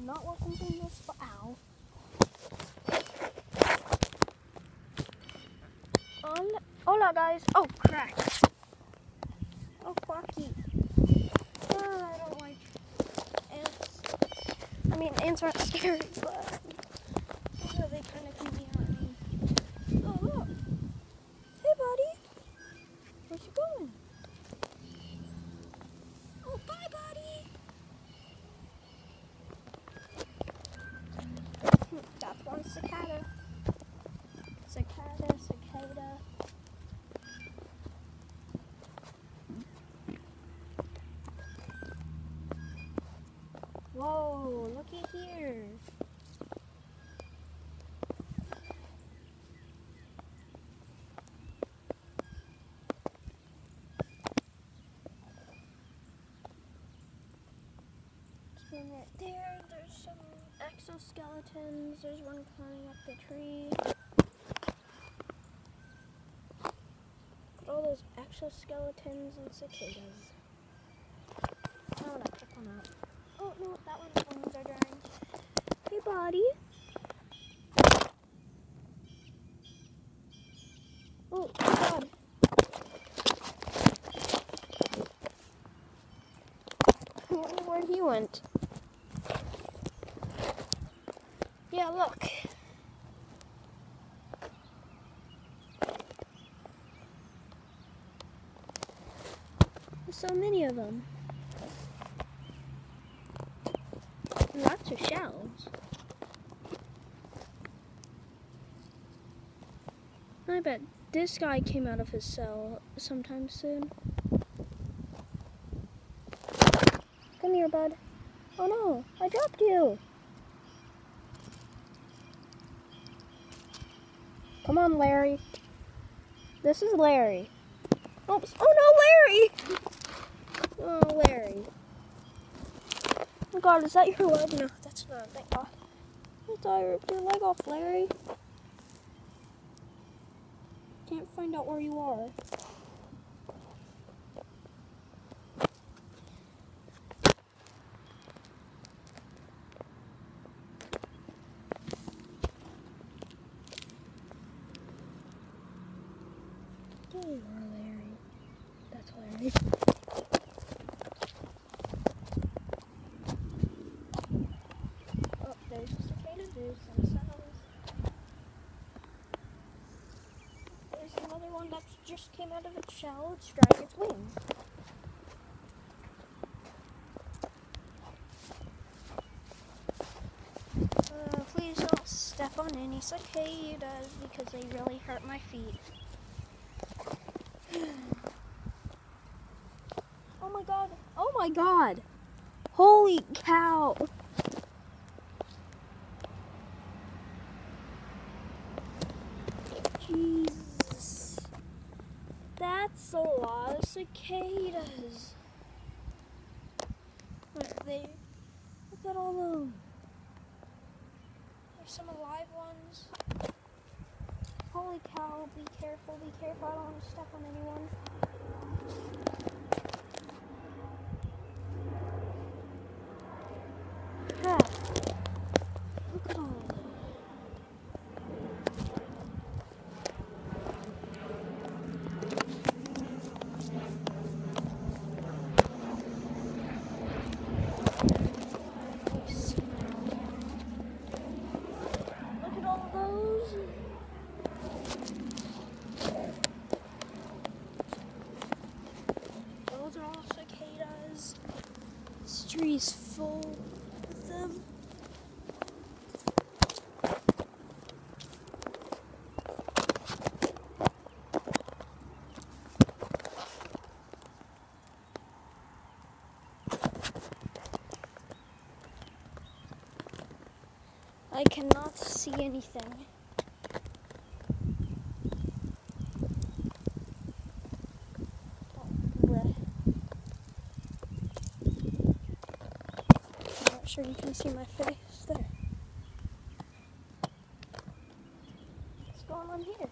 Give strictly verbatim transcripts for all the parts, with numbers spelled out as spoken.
not welcome in this spot. Ow. Um, hola, guys. Oh, crack. Oh, quacky. Oh, I don't like ants. I mean, ants aren't scary, but you know, they kind of can be on me. Oh, look. Hey, buddy. Where's you going? Oh, bye, buddy. That's one cicada. Cicada, cicada. Whoa, looky here. And right there, there's some exoskeletons. There's one climbing up the tree. Look at all those exoskeletons and cicadas. I want to pick one up. Oh no, that one's bones are drying. Hey, buddy. Oh God. Where he went? Yeah, look. There's so many of them. Lots of shells. I bet this guy came out of his cell sometime soon. Come here, bud. Oh no, I dropped you. Come on, Larry. This is Larry. Oops. Oh no, Larry! Oh, Larry. Oh God, is that your leg? No, that's not. Thank God. I thought I ripped your leg off, Larry. Can't find out where you are. There you are, Larry. That's Larry. Oh, there's a cicada. There's some cells. There's another one that just came out of its shell. It's drying its wings. Uh, please don't step on any cicadas because they really hurt my feet. Oh my God. Oh my God. Holy cow. Jesus. That's a lot of cicadas. Where are they? Look at all of them. There's some alive ones. Holy cow, be careful, be careful. I don't want to step on anyone. Ah. Look at all of them. Look at all of those. Those are all cicadas. This tree is full of them. I cannot see anything. Sure you can see my face there. What's going on here?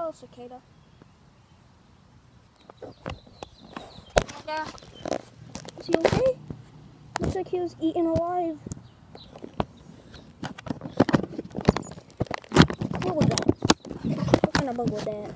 Hello, cicada. Yeah. Is he okay? Looks like he was eaten alive. What was that? What kind of bug was that?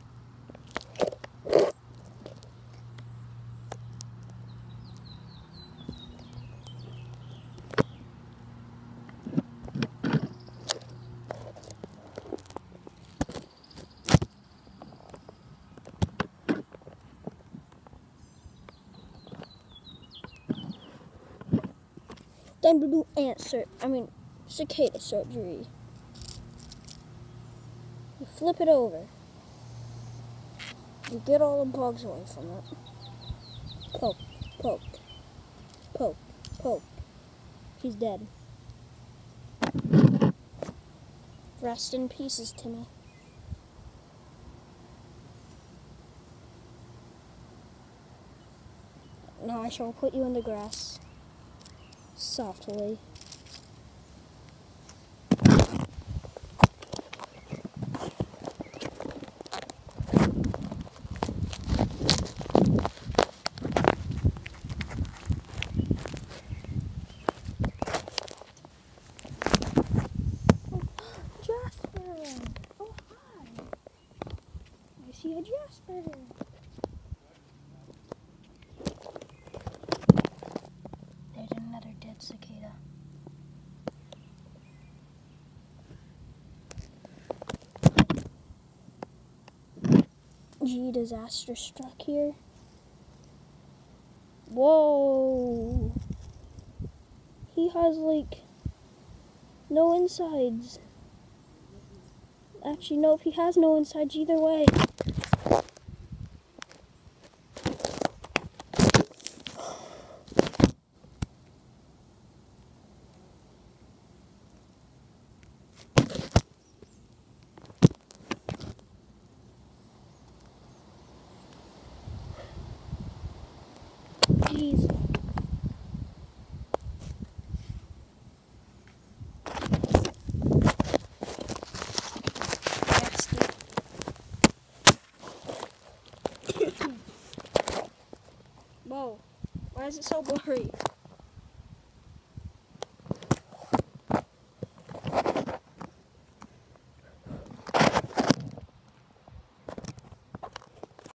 Time to do ant sur- I mean, cicada surgery. You flip it over. You get all the bugs away from it. Poke, poke, poke, poke. He's dead. Rest in pieces, Timmy. Now I shall put you in the grass. Softly. Jasper! Oh, hi! I see a Jasper! There's another dead cicada. Gee, disaster struck here. Whoa! He has like no insides. Actually, no, if he has no insides either way. Jeez. Whoa, why is it so blurry?